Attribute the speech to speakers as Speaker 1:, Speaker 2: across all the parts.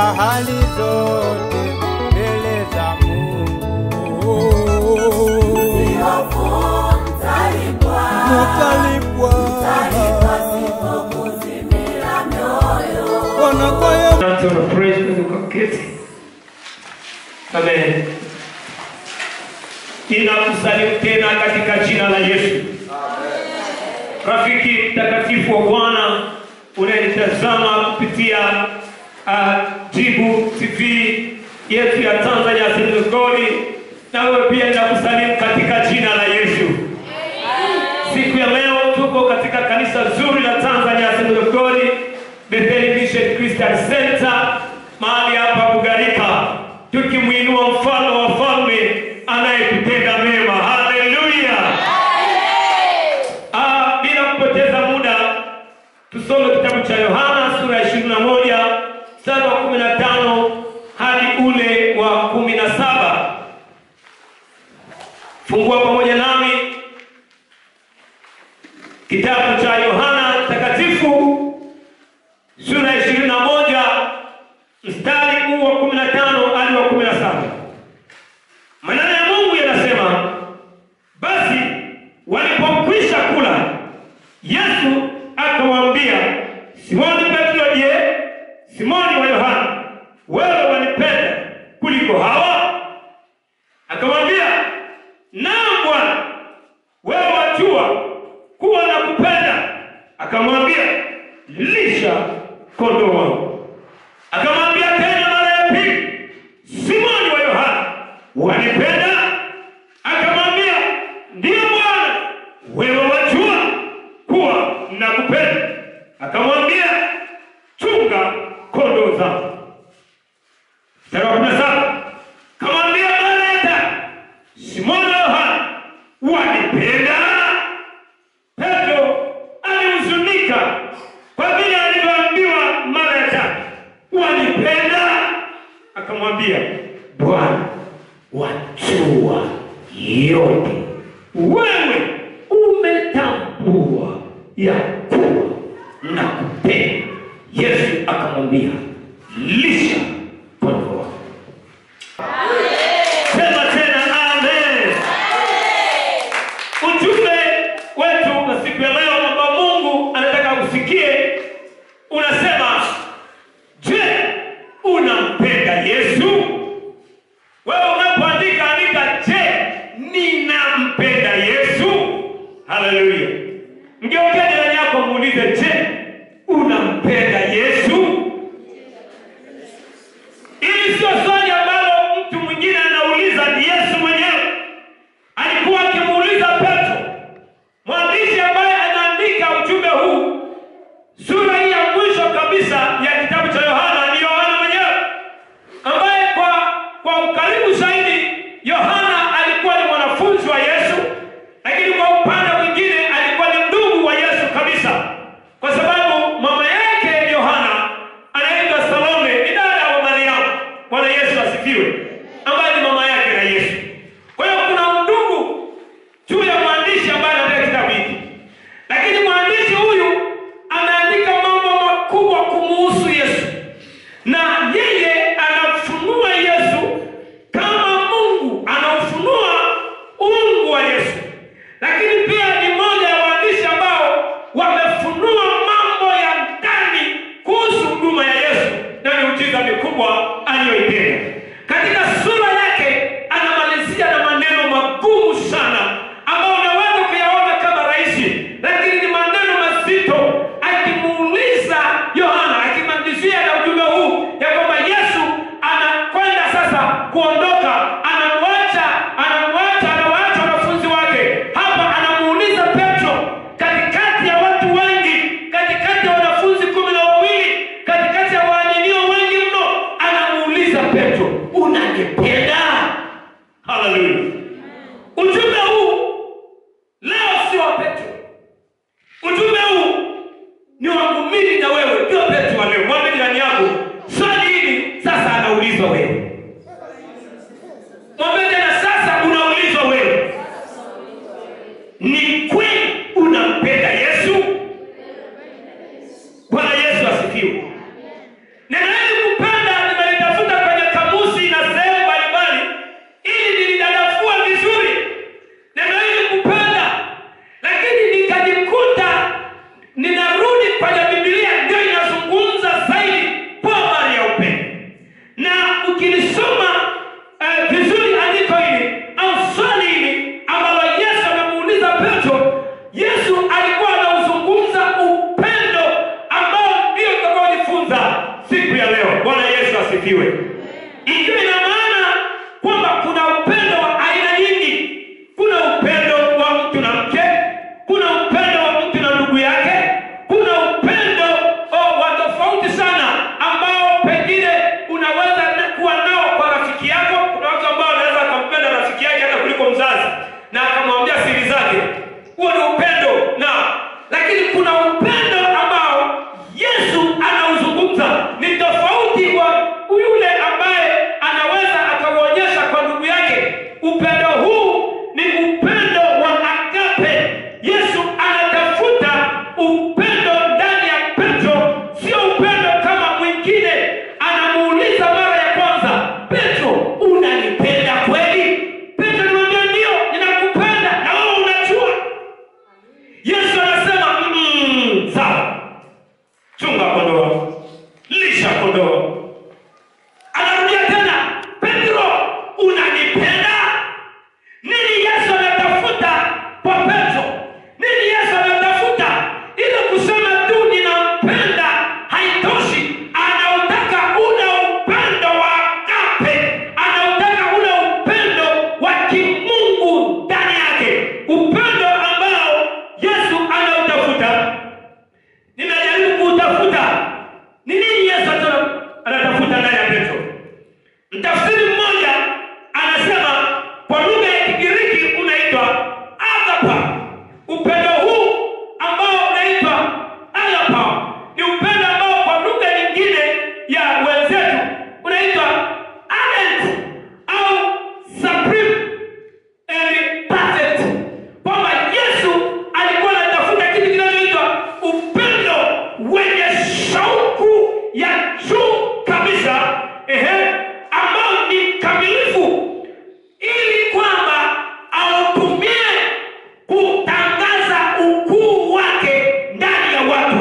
Speaker 1: hali zote mbele za Mungu.
Speaker 2: Usihofu, mtalipwa sipo kuzimia mioyo.
Speaker 3: Amen. Ninakusalimu tena katika jina la Yesu. Amen. Rafiki mtakatifu wa Bwana unanitazama kupitia Jibu TV yetu ya Tanzania Assembly of God, na wewe pia ninakusalimu katika jina la Yesu. Amen. Siku ya leo tuko katika kanisa zuri la Tanzania Assembly of God, Bethel Mission Christian Center, mahali hapa Bugarika, tukimuinua mfalme wa falme anayetutenda mema. Haleluya. Bila kupoteza muda, tusome kitabu cha Yohana sura ya 21 mstari wa 15 hadi ule wa 17. Fungua pamoja nami kitabu cha Yohana Mtakatifu sura ya 21 mstari huu wa 15 hadi wa 17. Maneno ya Mungu yanasema, basi walipokwisha kula, Yesu akamwambia Simoni Petro, je, Simoni wa Yohana, wewe wanipenda kuliko hawa? Akamwambia, naam Bwana, wewe wajua kuwa nakupenda. Akamwambia, lisha kondoo wangu. Akamwambia tena mara ya pili, Simoni wa Yohana, wanipenda? Akamwambia, ndiyo Bwana, wewe wajua kuwa nakupenda. Akamwambia, chunga kondoo zangu. Mstari wa 17. Akamwambia mara ya tatu, Simoni wa Yohana, wanipenda? Petro alihuzunika kwa vile alivyoambiwa mara ya tatu, wanipenda? Akamwambia, Bwana, wajua yote, wewe umetambua ya kuwa nakupenda. Yesu akamwambia, lisha kondoo wangu. Sema tena amen. Ujumbe wetu kwa siku ya leo ambao Mungu anataka usikie unasema, je, unampenda Yesu? Wewe unapoandika andika, je, ninampenda Yesu? Haleluya. Mgeukie jirani yako muulize, je, unampenda Yesu? Ili sio swali ambalo mtu mwingine anauliza, ni Yesu mwenyewe alikuwa akimuuliza Petro. Mwandishi ambaye anaandika ujumbe huu, sura hii ya mwisho kabisa ya kitabu cha Yohana, ni Yohana mwenyewe, ambaye kwa ukaribu zaidi Yohana alikuwa ni mwanafunzi wa Yesu, lakini kwa upande mwingine alikuwa ni ndugu wa Yesu kabisa, kwa sababu mama yake Yohana anaitwa Salome, ni dada wa Mariamu. Bwana Yesu asifiwe, ambaye ni mama yake na Yesu. Kwa hiyo kuna ndugu juu ya mwandishi ambaye anaandika kitabu hiki, lakini mwandishi huyu ameandika mambo makubwa kumuhusu Yesu, na yeye anafunua Yesu kama Mungu anafunua uungu wa Yesu, lakini pia ni mmoja ya waandishi ambao wamefunua mambo ya ndani kuhusu huduma ya Yesu na miujiza mikubwa aliyoitenda. Katika sura yake anamalizia na maneno magumu sana ambayo unaweza kuyaona kama rahisi, lakini ni maneno mazito, akimuuliza Yohana, akimalizia na ujumbe huu ya kwamba Yesu anakwenda sasa kuondoka, anawaacha wanafunzi wake. Hapa anamuuliza Petro, katikati ya watu wengi, katikati ya wanafunzi 12, katikati ya waaminio wengi mno, anamuuliza Petro, unanipenda? Haleluya. Ujumbe huu leo sio wa Petro. Ujumbe huu ni wangu mimi na wewe, ndio Petro wa leo. Mwambie jirani yako, swali hili sasa anaulizwa wewe. Mwambie tena, sasa unaulizwa wewe. Ni kweli unampenda Yesu? Bwana Yesu asifiwe. Neno hili kupenda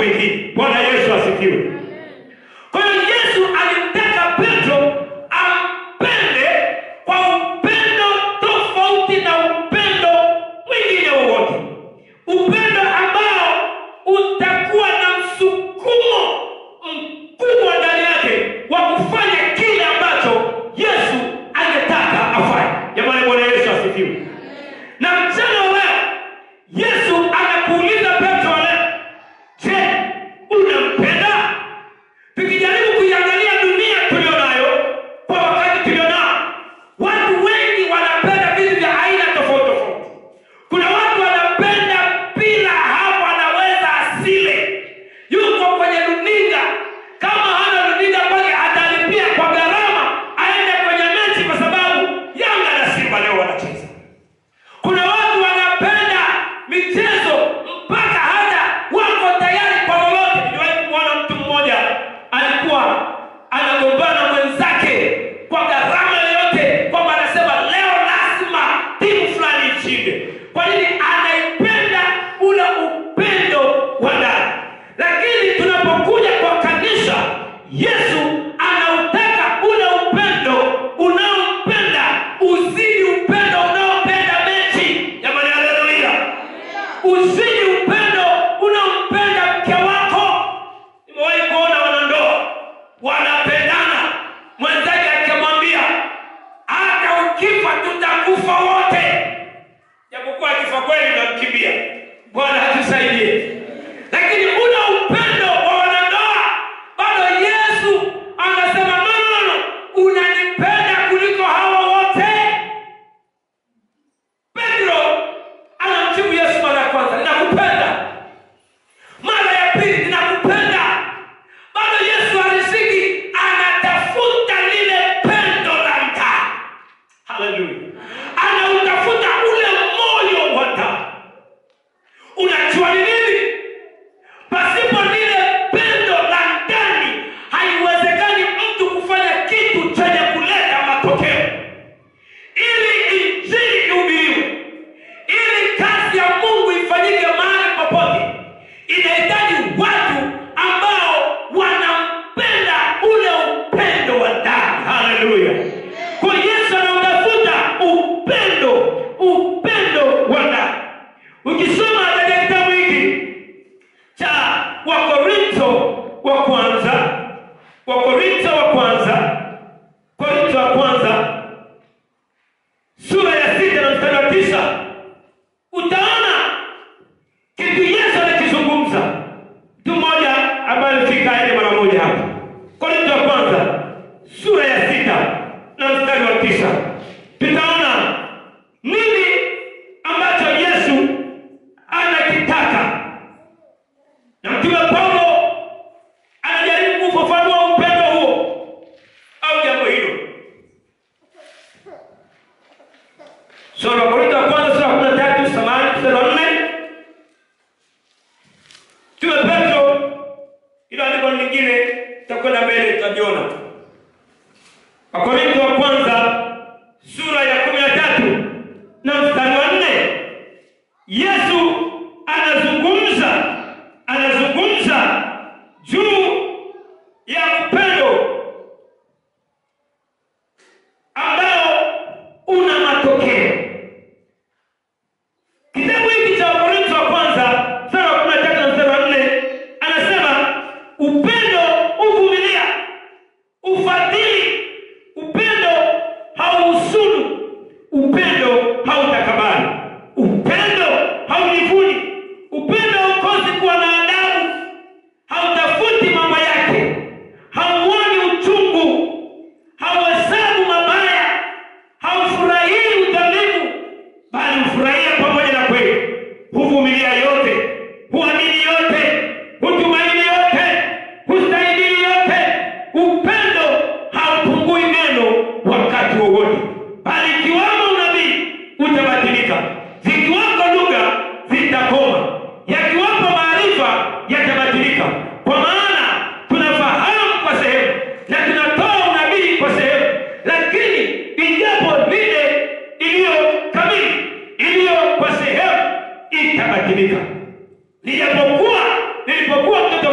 Speaker 3: mwingine. Bwana Yesu asifiwe. Kwa hiyo Yesu alimtaka Petro ampende kwa upendo tofauti na upendo mwingine wowote, upendo ambao utakuwa na msukumo mkubwa ndani yake wa kufanya kile ambacho Yesu angetaka afanye. Jamani, Bwana Yesu asifiwe. Na mchana leo Yesu anakuuliza Petro leo, je, unampenda? Tukijaribu kuiangalia dunia tulionayo kwa wakati tulionao, watu wengi wanapenda vitu vya aina tofauti tofauti. Kuna watu wanapenda bila hapo anaweza asile, yuko kwenye runinga, kama hana runinga bali atalipia kwa gharama aende kwenye mechi kwa sababu Yanga na Simba leo wanacheza. Kuna watu wanapenda michezo mpaka hata wako tayari kwa lolote. Niliwahi kumwona mtu mmoja alikuwa anagombana mwenzake kwa gharama yoyote, kwamba anasema leo lazima timu fulani ishinde. Kwa nini? Anaipenda ule upendo wa ndani. Lakini tunapokuja kwa kanisa, Yesu anautaka ule upendo unaompenda uzidi upendo unaopenda mechi. Jamani, haleluya. Uzidi upendo unaompenda mke wako. Nimewahi kuona wanandoa wanapendana, mwenzake akimwambia hata ukifa tutakufa wote, japokuwa akifa kweli namkimbia. Bwana atusaidie. Lakini ule upendo wa wanandoa bado Yesu anasema no, unanipenda kuliko hawa wote. Petro anamjibu Yesu mara ya kwanza, ninakupenda. Mara ya pili, ninakupenda. Bado Yesu alisiki anatafuta lile pendo la ndani. Haleluya. Anautafuta ule moyo wa ndani. Unajua ni nini? Pasipo lile pendo la ndani haiwezekani mtu kufanya kitu chenye kuleta matokeo. Ili injili ihubiriwe, ili kazi ya Mungu ifanyike mahali popote, inahitaji watu ambao wanampenda ule upendo wa ndani. Haleluya. Kwa Yesu anautafuta upendo wa ndani. Ukisoma katika kitabu hiki cha Wakorintho wa kwanza sura ya 6 na mstari wa 9, utaona kitu Yesu anakizungumza. Mtu mmoja ambaye alifika aende mara moja hapa. Korintho wa kwanza sura ya 6 na mstari wa 9, tutaona nini ambacho Yesu anakitaka. Na Mtume Paulo anajaribu kufafanua upendo huo au jambo hilo. Sura ya Korintho wa kwanza sura ya 13 samahani mstari wa 4. Mtume Petro, ilo andiko lingine tutakwenda mbele tutajiona. Wakorintho wa kwanza sura ya 13 na mstari wa 4. Yesu anazungumza juu ya upendo ambao una matokeo. Kitabu hiki cha Wakorintho wa kwanza sura ya 13 na mstari wa 4 anasema upendo uvumilia, ufadhili, upendo hauhusudu, upendo hautakabari, upendo haunivuni, upendo haukosi kuwa na adabu, hautafuti mambo yake, hauoni uchungu, hauhesabu mabaya, haufurahii udhalimu, bali hufurahia pamoja na kweli, huvumilia yote, huamini yote, hutumaini yote, hustahimili yote. Upendo haupungui neno wakati wowote, bali ikiwamo unabii utabadilika, zikiwako lugha zitakoma, yakiwapo maarifa yatabadilika. Kwa maana tunafahamu kwa sehemu na tunatoa unabii kwa sehemu, lakini ijapo lile iliyo kamili iliyo kwa sehemu itabadilika. Nilipokuwa mtoto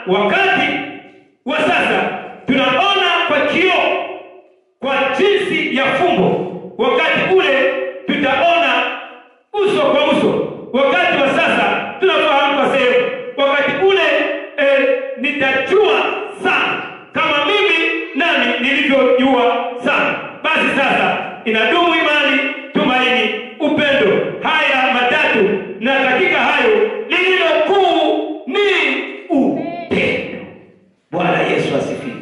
Speaker 3: wakati wa sasa tunaona kwa kioo, kwa jinsi ya fumbo. Wakati ule tutaona uso kwa uso. Wakati wa sasa tunafahamu kwa sehemu. Wakati ule nitajua sana kama mimi nami nilivyojua sana. Basi sasa inadumu imani, tumaini, upendo. Haya matatu, na katika hayo lililo kuu ni upendo. Bwana Yesu asifiwe.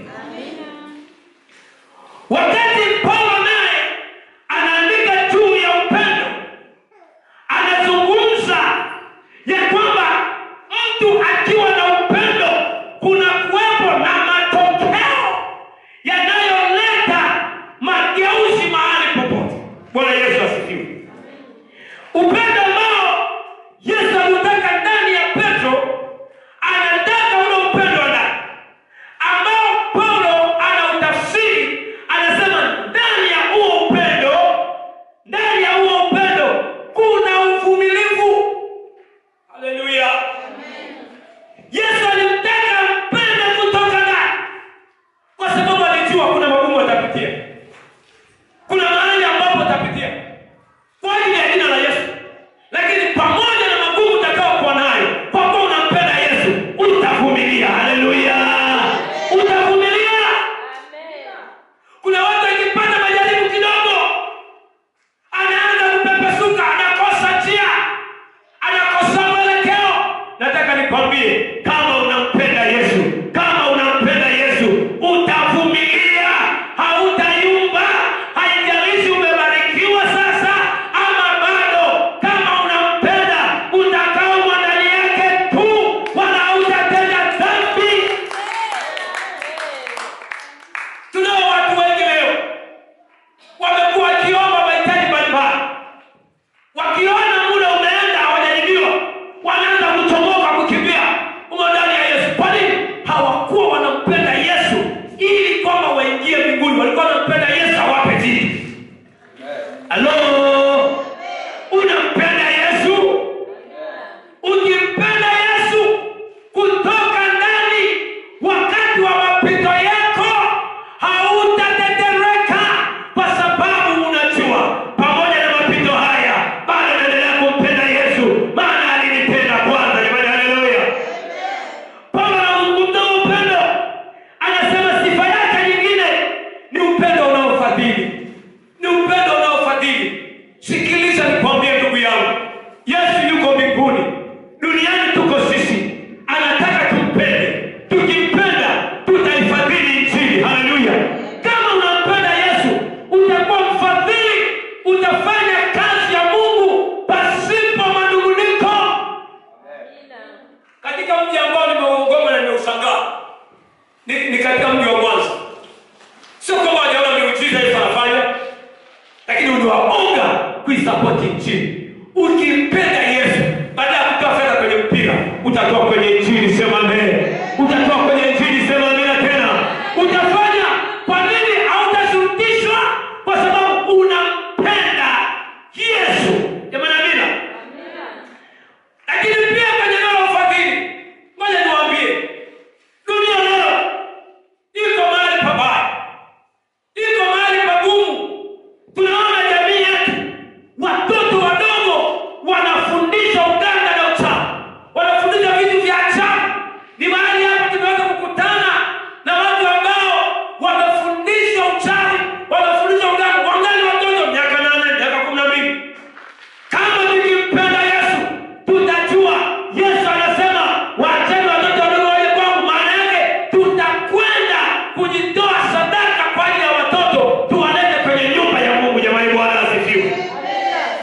Speaker 3: Wakati Paulo naye anaandika juu ya upendo, anazungumza ya kwamba mtu akiwa na upendo kuna kuwepo na matokeo yanayoleta mageuzi mahali popote. Bwana Yesu asifiwe. Upendo ambao Yesu anataka ndani ya Petro, anataka ule upendo ndani ambao Paulo anautafsiri, anasema ndani ya huo upendo, ndani ya huo upendo kuna uvumilivu. Haleluya. Yesu alimtaka mpende kutoka ndani, kwa sababu alijua kuna magumu atapitia, kuna mahali ambapo atapitia kwa ajili ya jina la Yesu. Lakini pamoja na magumu utakayokuwa nayo, kwa kuwa unampenda Yesu, utavumilia. Haleluya. Utavumilia. Kuna watu wakipata majaribu kidogo, anaanza kupepesuka, anakosa njia, anakosa mwelekeo. Nataka nikwambie, kama unampenda Yesu, kama unampenda Yesu, utavumilia, hautayumba. Haijalishi umebarikiwa sasa ama bado, kama unampenda utakaa ndani yake tu, wala hautatenda dhambi. Tunao watu wengi leo wamekuwa wakiomba mahitaji mbalimbali, wakiona muda umeenda hawajajibiwa, wanaanza kuchomoka kukimbia huko ndani ya Yesu. Kwa nini? Hawakuwa wanampenda Yesu ili kwamba waingie mbinguni. Walikuwa wanampenda Yesu awape jibu. Halo, unampenda Yesu? Ukimpenda Yesu kutoka ndani, wakati wa mapito yako hautatetereka, kwa sababu unajua pamoja na mapito haya bado naendelea kumpenda Yesu, maana alinipenda kwanza. Jamani, haleluya. Paulo anazungumza upendo, anasema sifa yake nyingine ni upendo unaofadhili. Ni upendo unaofadhili. Sikiliza nikwambie ndugu yangu, Yesu yuko mbinguni, duniani tuko sisi, anataka tumpende. Tukimpenda tutaifadhili injili. Haleluya. Kama unampenda Yesu, utakuwa mfadhili, utafanya kazi ya Mungu pasipo manunguniko. Katika mji ambao nimeugoma na nimeushangaa ni katika mji wa Mwanza. Sio kama hajaona miujiza Yesu anafanya, lakini unawaonga kuisapoti injili. Ukimpenda Yesu, baada ya kutoa fedha kwenye mpira, utatoa kwenye injili. Sema amen.